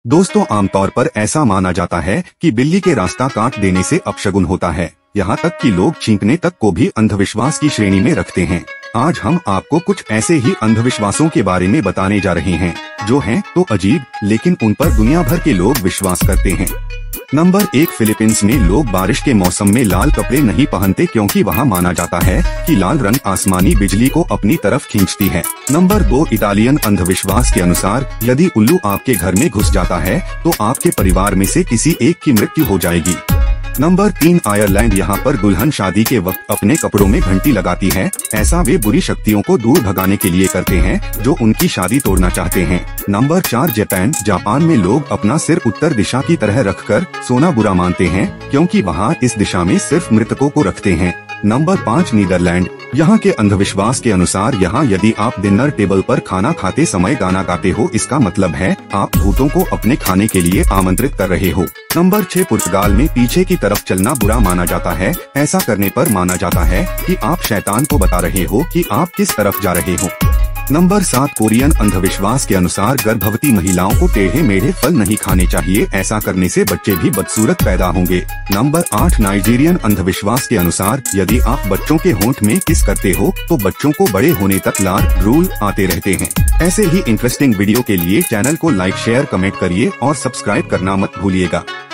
दोस्तों, आमतौर पर ऐसा माना जाता है कि बिल्ली के रास्ता काट देने से अपशगुन होता है। यहाँ तक कि लोग छींकने तक को भी अंधविश्वास की श्रेणी में रखते हैं। आज हम आपको कुछ ऐसे ही अंधविश्वासों के बारे में बताने जा रहे हैं जो हैं तो अजीब, लेकिन उन पर दुनिया भर के लोग विश्वास करते हैं। नंबर 1, फिलीपींस में लोग बारिश के मौसम में लाल कपड़े नहीं पहनते क्योंकि वहाँ माना जाता है कि लाल रंग आसमानी बिजली को अपनी तरफ खींचती है। नंबर 2, इटालियन अंधविश्वास के अनुसार यदि उल्लू आपके घर में घुस जाता है तो आपके परिवार में से किसी एक की मृत्यु हो जाएगी। नंबर 3, आयरलैंड, यहाँ पर दुल्हन शादी के वक्त अपने कपड़ों में घंटी लगाती है। ऐसा वे बुरी शक्तियों को दूर भगाने के लिए करते हैं जो उनकी शादी तोड़ना चाहते हैं। नंबर 4, जापान में लोग अपना सिर उत्तर दिशा की तरह रखकर सोना बुरा मानते हैं क्योंकि वहाँ इस दिशा में सिर्फ मृतकों को रखते हैं। नंबर 5, नीदरलैंड, यहाँ के अंधविश्वास के अनुसार यहाँ यदि आप डिनर टेबल पर खाना खाते समय गाना गाते हो, इसका मतलब है आप भूतों को अपने खाने के लिए आमंत्रित कर रहे हो। नंबर 6, पुर्तगाल में पीछे की तरफ चलना बुरा माना जाता है। ऐसा करने पर माना जाता है कि आप शैतान को बता रहे हो कि आप किस तरफ जा रहे हो। नंबर 7, कोरियन अंधविश्वास के अनुसार गर्भवती महिलाओं को टेढ़े मेढ़े फल नहीं खाने चाहिए। ऐसा करने से बच्चे भी बदसूरत पैदा होंगे। नंबर 8, नाइजीरियन अंधविश्वास के अनुसार यदि आप बच्चों के होंठ में किस करते हो तो बच्चों को बड़े होने तक लार ड्रूल आते रहते हैं। ऐसे ही इंटरेस्टिंग वीडियो के लिए चैनल को लाइक, शेयर, कमेंट करिए और सब्सक्राइब करना मत भूलिएगा।